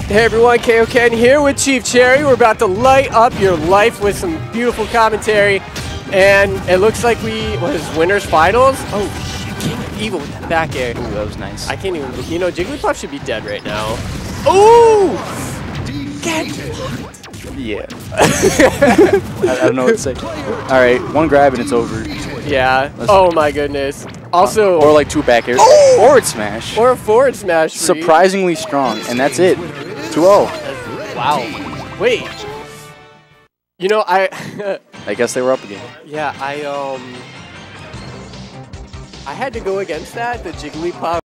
Hey everyone, KO Ken here with Chief Cherry. We're about to light up your life with some beautiful commentary. And it looks like what is winners finals? Oh, King Evil with that back air. Ooh, that was nice. I can't even, you know, Jigglypuff should be dead right now. Ooh! Get Yeah. I don't know what to say. All right, one grab and it's over. Yeah. Oh my goodness. Also, or like two back airs. Oh! Forward smash. Or a forward smash. Surprisingly strong, and that's it. 2-0. Wow. Wait. You know, I guess they were up again. Yeah, I had to go against that. The Jigglypuff